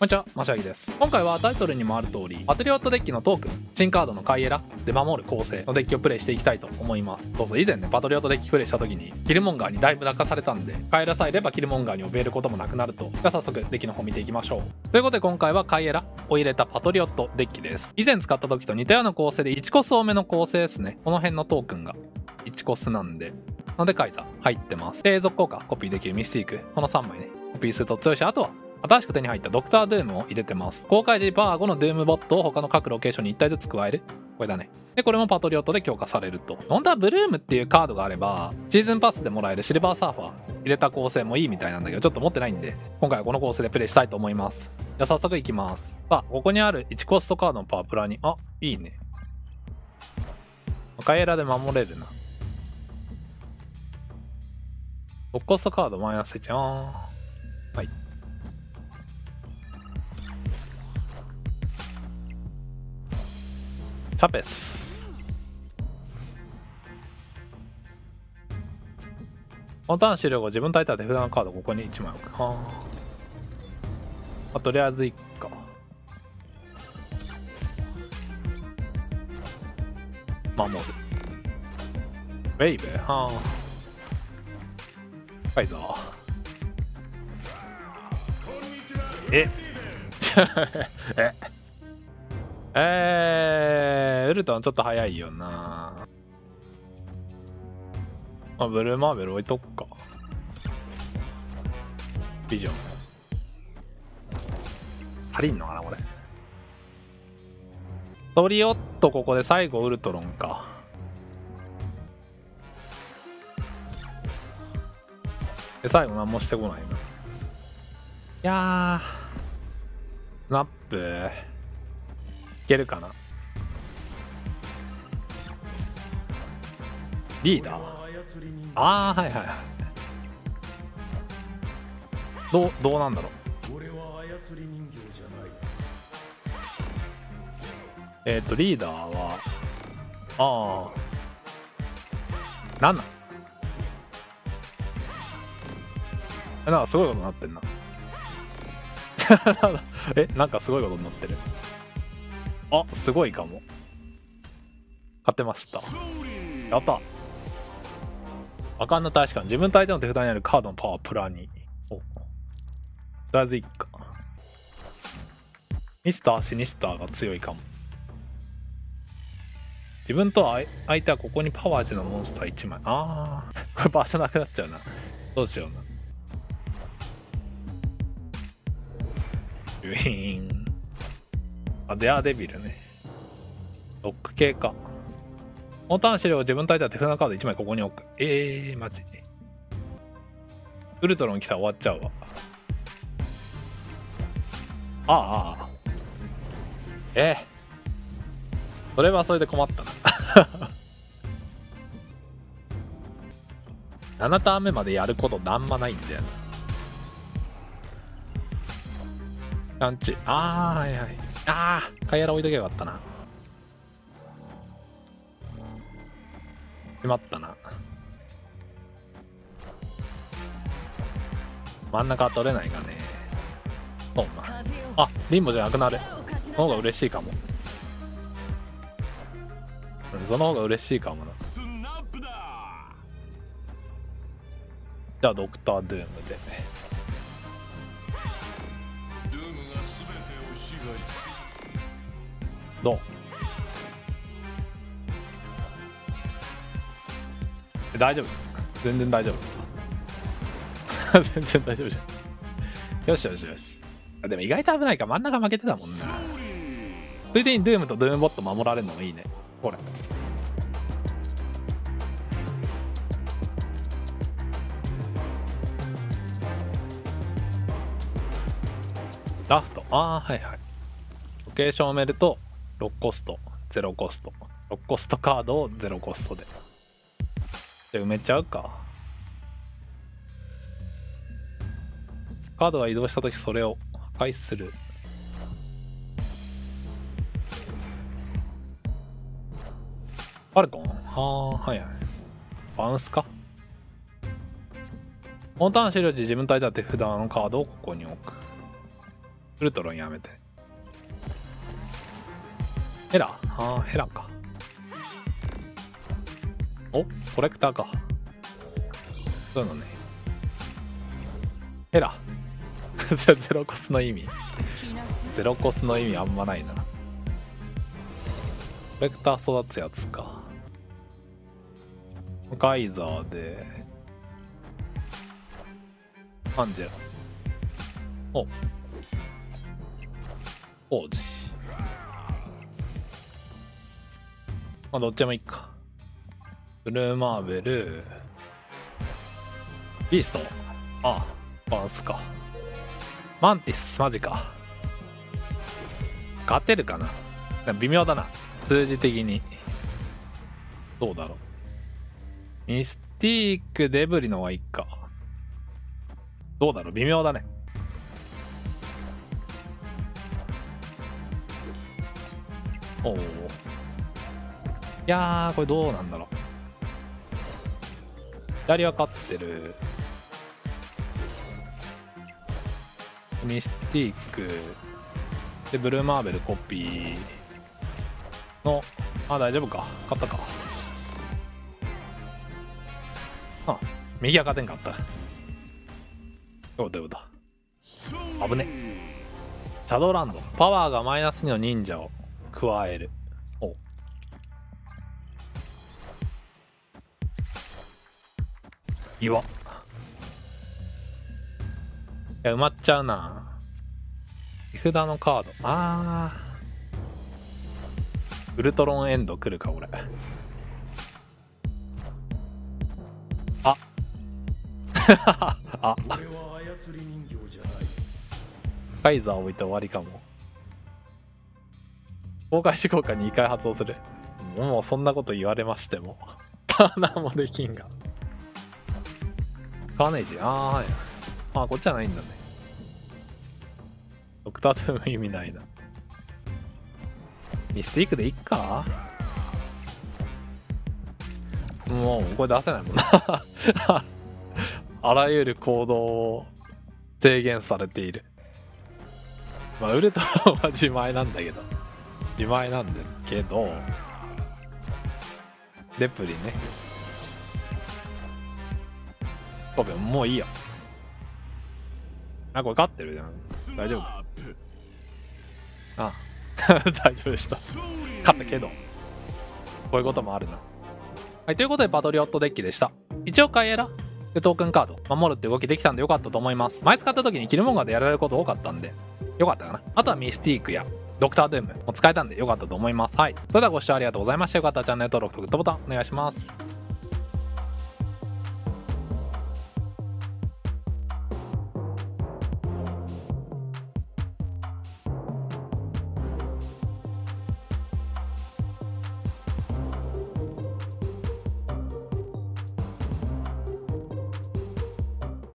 こんにちは、マシャギです。今回はタイトルにもある通り、パトリオットデッキのトークン、新カードのカイエラで守る構成のデッキをプレイしていきたいと思います。そうそう、以前ね、パトリオットデッキプレイした時に、キルモンガーにだいぶ泣かされたんで、カイエラさえいればキルモンガーに怯えることもなくなると。じゃあ早速、デッキの方見ていきましょう。ということで今回はカイエラを入れたパトリオットデッキです。以前使った時と似たような構成で1コス多めの構成ですね。この辺のトークンが1コスなんで。のでカイザ入ってます。継続効果コピーできるミスティーク。この3枚ね。コピーすると強いし、あとは新しく手に入ったドクター・ドゥームを入れてます。公開時パワー5のドゥームボットを他の各ロケーションに1体ずつ加える。これだね。で、これもパトリオットで強化されると。本当はブルームっていうカードがあれば、シーズンパスでもらえるシルバーサーファー入れた構成もいいみたいなんだけど、ちょっと持ってないんで、今回はこの構成でプレイしたいと思います。じゃあ早速いきます。さあ、ここにある1コストカードのパワープラに、あ、いいね。カイエラで守れるな。6コストカードマイナス1。はい。チャペス。このターン終了後、自分タイターで手札のカードをここに1枚置く。とりあえずいっか。守る。ウェイブ。はいぞ。ウルトンちょっと早いよな。ブルーマーベル置いとくか。ビジョン。足りんのかなこれ。トリオットここで最後ウルトロンか。で、最後何もしてこないな。いやー。スナップ。いけるかな。リーダー。ああ、はいはいはい。どうなんだろう。リーダーは、なんかすごいことになってんな。なんかすごいことになってる。あ、すごいかも。勝てました。やった。あかんな、確かに。自分相手の手札にあるカードのパワープラに。お。とりあえずいっか。ミスター、シニスターが強いかも。自分と相手はここにパワージのモンスター1枚。これ場所なくなっちゃうな。どうしような。ウィーン。デアデビルね。ロック系か。このターン資料を自分と相手は手札カード1枚ここに置く。マジ。ウルトロン来たら終わっちゃうわ。それはそれで困ったな。7ターン目までやることなんまないんだよな。ランチ。はいはい。カイエラ置いとけばよかったな。しまったな。真ん中取れないがね。そうな。リンボじゃなくなる。その方が嬉しいかも。その方が嬉しいかもな。じゃあドクター・ドゥームで。どう？大丈夫？全然大丈夫。全然大丈夫じゃん。よしよしよし。でも意外と危ないか。真ん中負けてたもんな。ついでにドゥームとドゥームボット守られるのもいいね。これ。ラフト。はいはい。ロケーションを埋めると6コスト、0コスト。6コストカードを0コストで。で、埋めちゃうか。カードが移動したときそれを破壊する。ファルコン？はいはい。バウンスか。このターン終了時自分と相手は手札のカードをここに置く。 ウルトロンやめて。ヘラヘラか。お、コレクターか。そういうのね。ヘラ。ゼロコスの意味。ゼロコスの意味あんまないな。コレクター育つやつか。ガイザーで。アンジェラ。お。王子。まあ、どっちもいいか。ブルーマーベル。ビースト。ああ、バンスか。マンティス、マジか。勝てるかな。微妙だな。数字的に。どうだろう。ミスティーク、デブリの方がいいか。どうだろう、微妙だね。おお。いやー、これどうなんだろう。左は勝ってる。ミスティーク。で、ブルーマーベルコピーの、あ、大丈夫か。勝ったか。あ、右は勝てんかった。よかった。危ね。シャドーランド。パワーがマイナス2の忍者を加える。お。岩。いや、埋まっちゃうな。手札のカード。ウルトロンエンド来るか、俺。ああカイザー置いて終わりかも。公開試効果2回発動する。もうそんなこと言われましても。何もできんが。カーネージ。はい。こっちじゃないんだね。ドクタートゥーム意味ないな。ミスティークでいっか。もうこれ出せないもんな。あらゆる行動を制限されている。まあウルトラは自前なんだけど。自前なんだけど。デプリね。ごめん、もういいよ。これ勝ってるじゃん。大丈夫。大丈夫でした。勝ったけど。こういうこともあるな。はい、ということでパトリオットデッキでした。一応カイエラでトークンカード守るって動きできたんでよかったと思います。前使った時にキルモンガーでやられること多かったんで、よかったかな。あとはミスティークやドクタードゥームも使えたんでよかったと思います。はい。それではご視聴ありがとうございました。よかったらチャンネル登録とグッドボタンお願いします。